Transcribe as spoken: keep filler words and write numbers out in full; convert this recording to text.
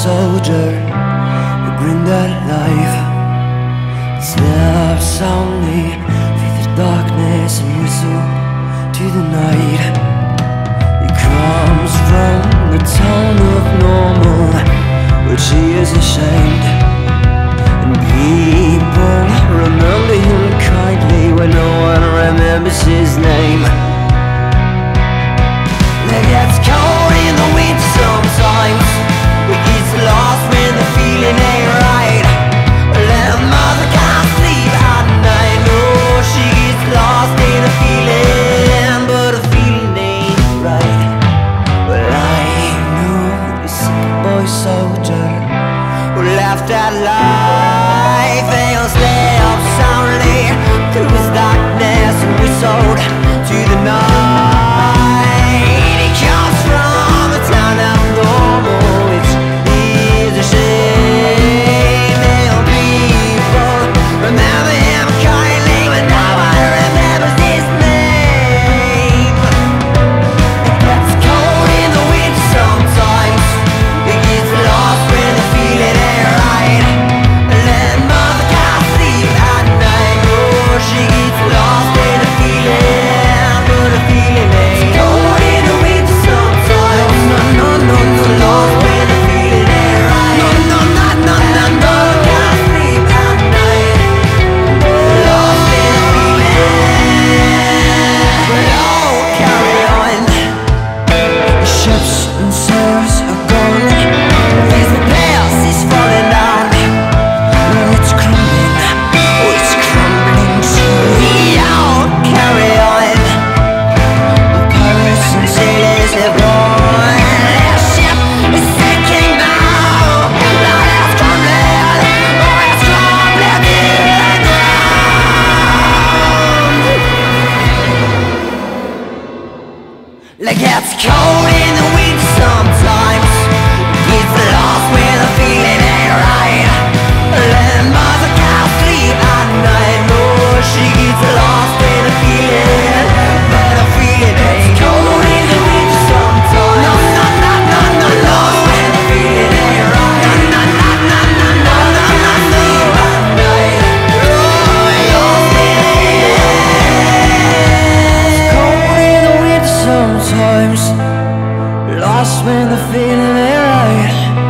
soldier who grinned at life. Steps only through the darkness and whistle to the night. He comes from the town of normal, which he is ashamed, and people remember him kindly when no one remembers his name. It gets cold in the winter sometimes. It gets lost when the feeling ain't right. Little mother can't sleep at night. No, she gets lost in a feeling, but the feeling ain't right. Well, I knew this sick boy soldier who laughed at life, and he'll stay up soundly through his darkness and whistled to the night. It gets cold in the winter sometimes. Gets lost when the feeling ain't right. Little mother can't sleep at night. No, she gets lost in the feeling, but the feeling ain't cold in the winter sometimes. No, no, no, no, no, lost when the feeling ain't right. No, no, no, no, no, no, no, no, sleep at night. Oh, lost in the feeling. It's cold in the winter sometimes. Lost when the feeling ain't right.